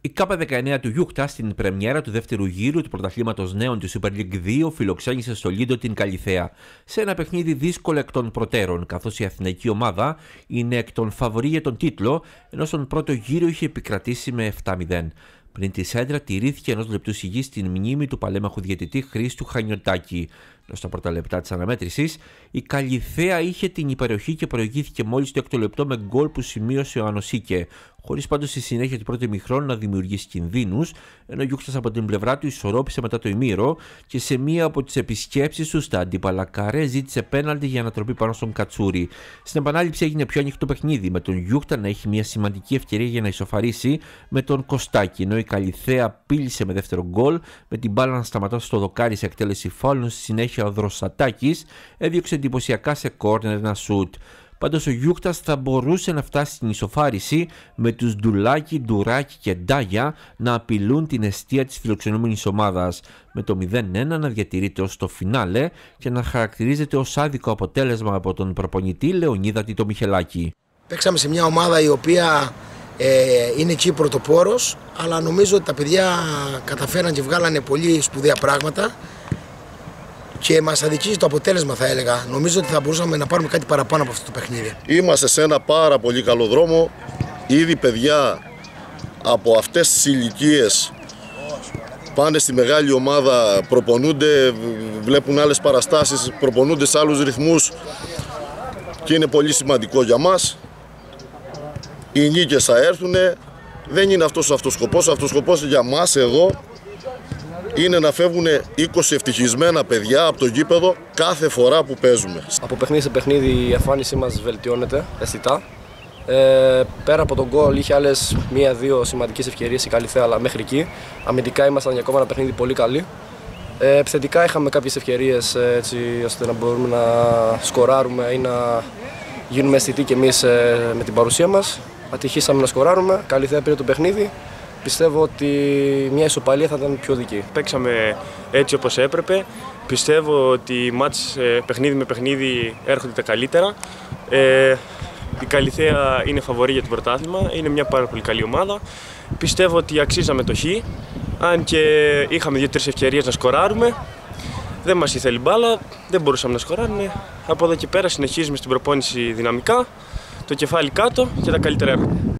Η K19 του Γιούχτα στην πρεμιέρα του δεύτερου γύρου του πρωταθλήματος νέων του Super League 2 φιλοξένησε στο Λίντο την Καλιθέα σε ένα παιχνίδι δύσκολο εκ των προτέρων, καθώς η αθηναϊκή ομάδα είναι εκ των φαβορί για τον τίτλο, ενώ στον πρώτο γύρο είχε επικρατήσει με 7-0. Πριν τη σέντρα τηρήθηκε ενός λεπτού σιγή στην μνήμη του παλέμαχου διαιτητή Χρήστου Χανιωτάκη. Στα πρώτα λεπτά της αναμέτρησης, η Καλιθέα είχε την υπεροχή και προηγήθηκε μόλις το 6ο λεπτό με γκολ που σημείωσε ο Ανοσίκε, χωρίς πάντως στη συνέχεια του πρώτου ημιχρόνου να δημιουργήσει κινδύνους, ενώ ο Γιούχτας από την πλευρά του ισορρόπησε μετά το ημίρο και σε μία από τις επισκέψεις του στα αντίπαλα καρέ ζήτησε πέναλτι για ανατροπή πάνω στον Κατσούρη. Στην επανάληψη έγινε πιο ανοιχτό παιχνίδι, με τον Γιούχτα να έχει μια σημαντική ευκαιρία για να ισοφαρίσει με τον Κωστάκη, ενώ η Καλιθέα πήλησε με δεύτερο γκολ, με την μπάλα να σταματά στο δοκάρι σε εκτέλεση φάουλων. Στη συνέχεια ο Δροσατάκης έδιωξε εντυπωσιακά σε κόρνερ ένα σουτ. Πάντως ο Γιούχτας θα μπορούσε να φτάσει στην ισοφάριση με τους Ντουλάκη, Ντουράκη και Ντάγια να απειλούν την εστία της φιλοξενούμενης ομάδας, με το 0-1 να διατηρείται ως το φινάλε και να χαρακτηρίζεται ως άδικο αποτέλεσμα από τον προπονητή Λεωνίδα Τιτομιχελάκη. Παίξαμε σε μια ομάδα η οποία είναι εκεί πρωτοπόρος, αλλά νομίζω ότι τα παιδιά καταφέραν και βγάλανε πολύ σπουδαία πράγματα και μας αδικήσει το αποτέλεσμα, θα έλεγα. Νομίζω ότι θα μπορούσαμε να πάρουμε κάτι παραπάνω από αυτό το παιχνίδι. Είμαστε σε ένα πάρα πολύ καλό δρόμο. Ήδη παιδιά από αυτές τις ηλικίες πάνε στη μεγάλη ομάδα, προπονούνται, βλέπουν άλλες παραστάσεις, προπονούνται σε άλλους ρυθμούς και είναι πολύ σημαντικό για μας. Οι νίκες θα έρθουν. Δεν είναι αυτός ο σκοπός. Ο σκοπός για μας εδώ είναι να φεύγουν 20 ευτυχισμένα παιδιά από το γήπεδο κάθε φορά που παίζουμε. Από παιχνίδι σε παιχνίδι η εμφάνισή μας βελτιώνεται αισθητά. Πέρα από τον γκολ είχε άλλες 1-2 σημαντικές ευκαιρίες η Καλιθέα, αλλά μέχρι εκεί. Αμυντικά ήμασταν για ακόμα ένα παιχνίδι πολύ καλή. Επιθετικά είχαμε κάποιες ευκαιρίες έτσι ώστε να μπορούμε να σκοράρουμε ή να γίνουμε αισθητοί κι εμείς με την παρουσία μας. Ατυχήσαμε να σκοράρουμε, Καλιθέα πήρε το παιχνίδι. Πιστεύω ότι μια ισοπαλία θα ήταν πιο δική. Παίξαμε έτσι όπως έπρεπε. Πιστεύω ότι οι μάτς παιχνίδι με παιχνίδι έρχονται τα καλύτερα. Η Καλιθέα είναι φαβορί για το πρωτάθλημα, είναι μια πάρα πολύ καλή ομάδα. Πιστεύω ότι αξίζαμε το χ, αν και είχαμε 2-3 ευκαιρίες να σκοράρουμε. Δεν μας ήθελε μπάλα, δεν μπορούσαμε να σκοράρουμε. Από εδώ και πέρα συνεχίζουμε στην προπόνηση δυναμικά, το κεφάλι κάτω και τα καλύτερα έρχονται.